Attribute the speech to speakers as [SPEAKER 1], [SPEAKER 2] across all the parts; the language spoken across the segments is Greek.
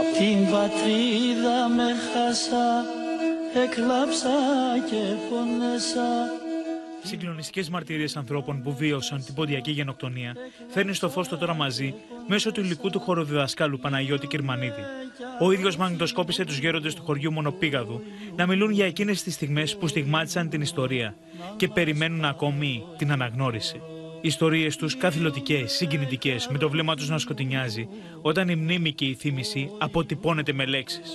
[SPEAKER 1] Την πατρίδα με χάσα, έκλαψα και πόνεσα.
[SPEAKER 2] Συγκλονιστικές μαρτυρίες ανθρώπων που βίωσαν την ποντιακή γενοκτονία φέρνει στο φως το τώρα μαζί μέσω του υλικού του χοροδιδασκάλου Παναγιώτη Κυρμανίδη. Ο ίδιος μαγνητοσκόπησε τους γέροντες του χωριού Μονοπήγαδου να μιλούν για εκείνες τις στιγμές που στιγμάτισαν την ιστορία και περιμένουν ακόμη την αναγνώριση. Ιστορίες τους καθηλωτικές, συγκινητικές, με το βλέμμα τους να σκοτεινιάζει, όταν η μνήμη και η θύμηση αποτυπώνεται με λέξεις.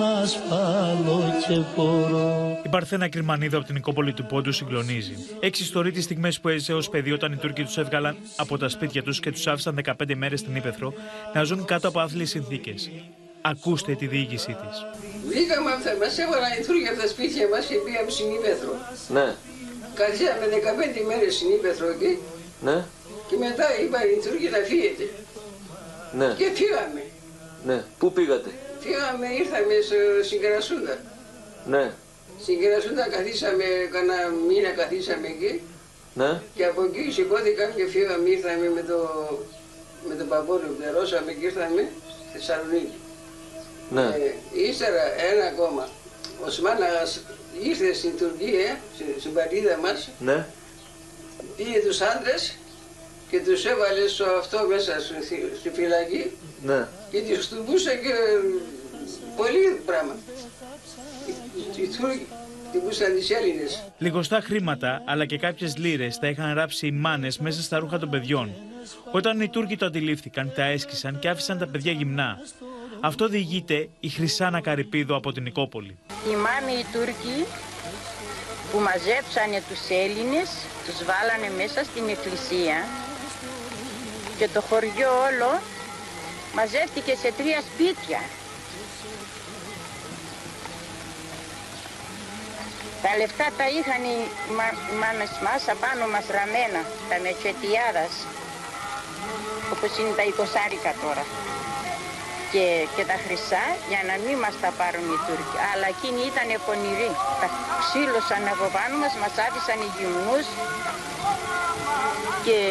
[SPEAKER 2] Η Παρθένα Κυρμανίδα από την Νικόπολη του Πόντου συγκλονίζει. Εξιστορεί τις στιγμές που έζησε ως παιδί όταν οι Τούρκοι τους έβγαλαν από τα σπίτια τους και τους άφησαν 15 μέρες στην Ύπαιθρο να ζουν κάτω από άθλιες συνθήκες. Ακούστε τη διοίκησή της.
[SPEAKER 3] Βγήκαμε αυτά, μας έβαλαν οι Τούρκοι από τα σπίτια μας και πήγαμε στην Ύπαιθρο.
[SPEAKER 4] Ναι.
[SPEAKER 3] Καθίσαμε 15 μέρες στην Ύπαιθρο εκεί.
[SPEAKER 4] Ναι.
[SPEAKER 3] Και μετά είπαν οι Τούρκοι να φύγετε.
[SPEAKER 4] Ναι.
[SPEAKER 3] Και φύγαμε.
[SPEAKER 4] Ναι. Πού πήγατε?
[SPEAKER 3] Φύγαμε, ήρθαμε στην Κερασούντα.
[SPEAKER 4] Ναι.
[SPEAKER 3] Στην Κερασούντα καθίσαμε, κανένα μήνα καθίσαμε εκεί.
[SPEAKER 4] Ναι.
[SPEAKER 3] Και από εκεί σηκώθηκαμε και φύγαμε, ήρθαμε με τον παππούριο, πληρώσαμε και ήρθαμε στη Θεσσαλονίκη.
[SPEAKER 4] Ναι.
[SPEAKER 3] Ύστερα ένα ακόμα, ο Σμάναγας ήρθε στην Τουρκία, στην πατρίδα μας.
[SPEAKER 4] Ναι.
[SPEAKER 3] Πήγε τους άντρες και τους έβαλε στο αυτό μέσα στη φυλακή.
[SPEAKER 4] Ναι.
[SPEAKER 3] Και τους χτυπούσε και πολύ πράγμα. Οι Τούρκοι χτυπούσαν τις Έλληνες.
[SPEAKER 2] Λιγοστά χρήματα αλλά και κάποιες λίρες τα είχαν ράψει οι μάνες μέσα στα ρούχα των παιδιών. Όταν οι Τούρκοι το αντιλήφθηκαν, τα έσκισαν και άφησαν τα παιδιά γυμνά. Αυτό διηγείται η Χρυσάνα Καρυπίδου από την Νικόπολη.
[SPEAKER 5] Θυμάμαι οι Τούρκοι που μαζέψανε τους Έλληνες, τους βάλανε μέσα στην εκκλησία και το χωριό όλο μαζεύτηκε σε 3 σπίτια. Τα λεφτά τα είχαν οι μάνες μας απάνω μας ραμμένα, τα μετσετιάδας, όπως είναι τα 20 τώρα. Και τα χρυσά για να μην μας τα πάρουν οι Τούρκοι. Αλλά εκείνοι ήταν πονηροί. Τα ξύλωσαν από πάνω μας, μας άφησαν οι γυμνούς και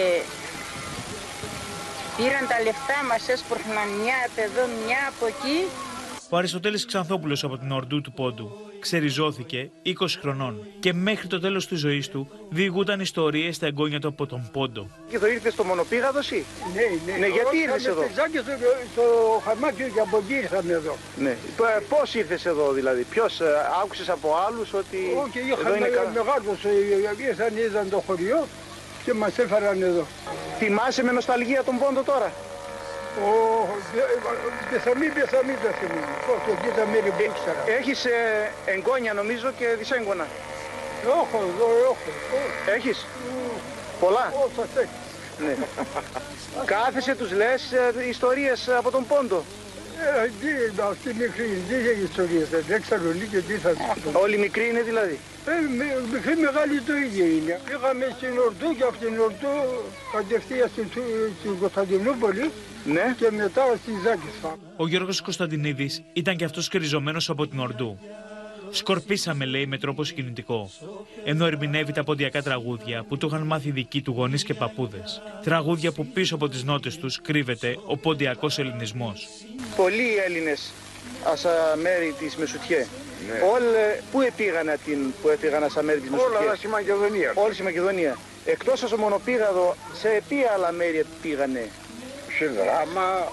[SPEAKER 5] πήραν τα λεφτά μας, έσπροχναν μια από εδώ, μια από εκεί.
[SPEAKER 2] Ο Αριστοτέλης Ξανθόπουλος από την Ορντού του Πόντου ξεριζώθηκε 20 χρονών και μέχρι το τέλος της ζωής του διηγούταν ιστορίες στα εγγόνια του από τον Πόντο.
[SPEAKER 6] Και το ήρθες στο Μονοπήγαδο εσύ?
[SPEAKER 7] Ναι,
[SPEAKER 6] γιατί ήρθες εδώ?
[SPEAKER 7] Στο χαμάκι και από εκεί ήρθαμε εδώ.
[SPEAKER 6] Ναι. Πώς ήρθες εδώ δηλαδή? Ποιος άκουσες από άλλους ότι
[SPEAKER 7] όχι, είχαμε μεγάλους, είδαν το χωριό και μας έφεραν εδώ.
[SPEAKER 6] Θυμάσαι με νοσταλγία τον Πόντο τώρα?
[SPEAKER 7] Πεθαμή δεν θυμούμαι. Εκεί τα μέρη που ήξερα.
[SPEAKER 6] Έχεις εγγόνια νομίζω και δυσέγγωνα.
[SPEAKER 7] Έχω.
[SPEAKER 6] Έχεις? Πολλά?
[SPEAKER 7] Όσα θέλεις.
[SPEAKER 6] Ναι. Κάθεσαι τους λες ιστορίες από τον Πόντο?
[SPEAKER 7] Αυτή μικρή δεν έχει ιστορίες. Δεν ξέρω και τι θα πει.
[SPEAKER 6] Όλοι μικροί είναι δηλαδή?
[SPEAKER 7] Μικρή μεγάλη το ίδιο είναι. Πήγαμε στην Ορντού και από την Ορντού κατευθείαν στην Κωνσταντινούπολη.
[SPEAKER 6] Ναι.
[SPEAKER 7] Και μετά στη Ζάκησφα.
[SPEAKER 2] Ο Γιώργος Κωνσταντινίδης ήταν και αυτός κρυζωμένος από την Ορντού. Σκορπίσαμε, λέει, με τρόπο συγκινητικό, ενώ ερμηνεύει τα ποντιακά τραγούδια που του είχαν μάθει δικοί του γονείς και παππούδες. Τραγούδια που πίσω από τις νότες τους κρύβεται ο ποντιακός ελληνισμός.
[SPEAKER 6] Πολλοί Έλληνες ασα μέρη της Μεσουτιέ. Ναι. Πού επήγαν ασα μέρη της Μεσουτιέ?
[SPEAKER 7] Όλα στη Μακεδονία.
[SPEAKER 6] Όλη στη Μακεδονία. Εκτός από Μονοπήγαδο, σε ποια άλλα μέρη πήγανε?
[SPEAKER 7] Σε Δράμα,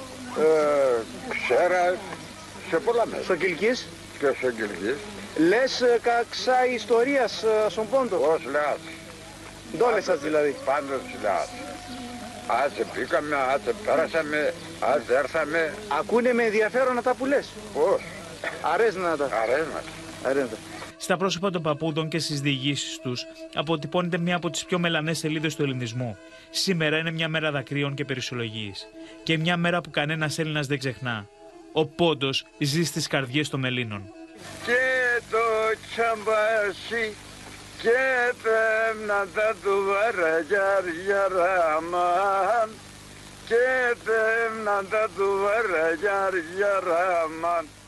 [SPEAKER 7] Ξέρα, σε πολλά μέρη.
[SPEAKER 6] Στο Κιλκής?
[SPEAKER 7] Και στο Κιλκής.
[SPEAKER 6] Λες καξά ιστορίας στον Πόντο?
[SPEAKER 7] Ως λεάς.
[SPEAKER 6] Ντόλες σας δηλαδή?
[SPEAKER 7] Πάντως λεάς. Άσε πήγαμε, άσε πέρασαμε, άσε έρθαμε.
[SPEAKER 6] Ακούνε με ενδιαφέρον αυτά που λες?
[SPEAKER 7] Πώς?
[SPEAKER 6] Αρέσματα.
[SPEAKER 7] Αρέσματα.
[SPEAKER 2] Στα πρόσωπα των παππούδων και στις διηγήσεις τους αποτυπώνεται μια από τις πιο μελανές σελίδες του ελληνισμού. Σήμερα είναι μια μέρα δακρύων και περισσολογίας. Και μια μέρα που κανένας Έλληνας δεν ξεχνά. Ο Πόντος ζει στις καρδιές των Ελλήνων.
[SPEAKER 7] Και το τσαμπάσι και τα έμνατα του βαραγιαριαραμάν και τα έμνατα του βαραγιαριαραμάν.